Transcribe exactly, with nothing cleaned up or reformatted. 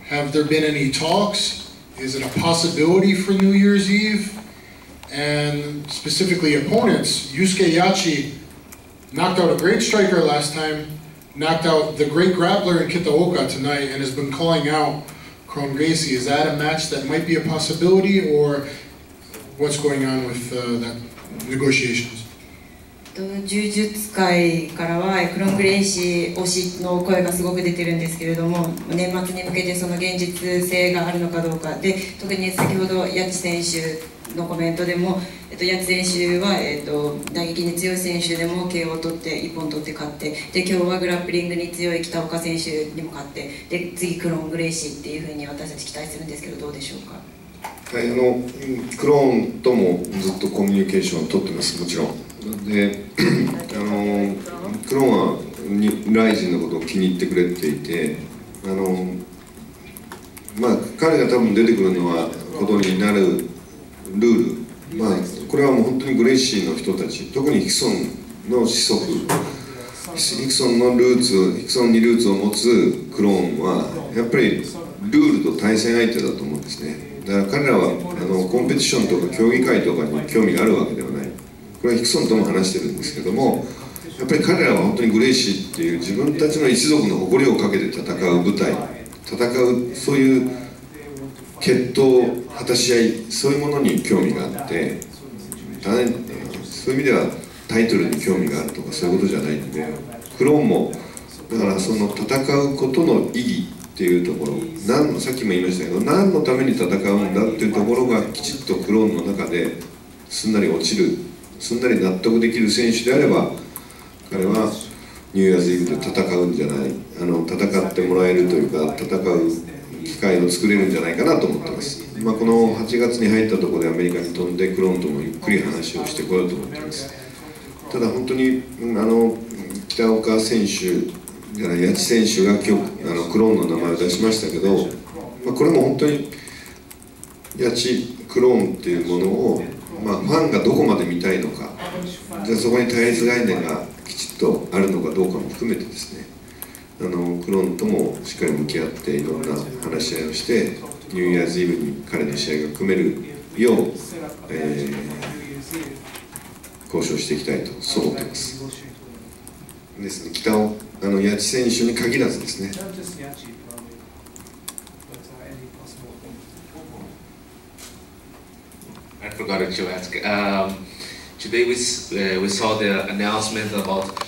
Have there been any talks? Is it a possibility for New Year's Eve? And specifically opponents, Yusuke Yachi knocked out a great striker last time, knocked out the great grappler in Kitaoka tonight, and has been calling out Kron Gracie. Is that a match that might be a possibility, or what's going on with uh, that negotiations? 柔術界からはクロン・グレイシー推しの声がすごく出てるんですけれども、年末に向けてその現実性があるのかどうかで、特に先ほどヤチ選手のコメントでも、えっと、ヤチ選手は、えっと、打撃に強い選手でも ケーオー を取っていっぽん取って勝って、で今日はグラップリングに強い北岡選手にも勝って、で次クロン・グレイシーっていうふうに私たち期待するんですけど、どうでしょうか。 はい、あのクローンともずっとコミュニケーションを取ってます、もちろん。であのクローンはにライジンのことを気に入ってくれていて、あの、まあ、彼が多分出てくるのはことになるルール、まあ、これはもう本当にグレイシーの人たち、特にヒクソンの子息、ヒクソンのルーツ、ヒクソンにルーツを持つクローンはやっぱりルールと対戦相手だと思うんですね。だから彼らはあのコンペティションとか競技会とかに興味があるわけではない。これはヒクソンとも話してるんですけども、やっぱり彼らは本当にグレイシーっていう自分たちの一族の誇りをかけて戦う舞台、戦うそういう決闘、果たし合い、そういうものに興味があって、そういう意味ではタイトルに興味があるとかそういうことじゃないので、クローンもだからその戦うことの意義っていうところ、何のさっきも言いましたけど、何のために戦うんだっていうところがきちっとクローンの中ですんなり落ちる、すんなり納得できる選手であれば、彼はニューイヤーズイブで戦うんじゃない、あの戦ってもらえるというか、戦う機会を作れるんじゃないかなと思ってます。まあ、このはちがつに入ったところでアメリカに飛んでクローンともゆっくり話をしてこようと思ってます。ただ本当にあの北岡選手じゃない、八千選手が今日あのクローンの名前を出しましたけど、まあ、これも本当に八千クローンっていうものを、まあ、ファンがどこまで見たいのか、じゃあそこに対立概念がきちっとあるのかどうかも含めてですね、あのクローンともしっかり向き合っていろんな話し合いをしてニューイヤーズイブに彼の試合が組めるよう、えー、交渉していきたいとそう思っていますですね。北尾あの八千選手に限らずですね。 I forgot to ask. Um, today we uh, we saw the announcement about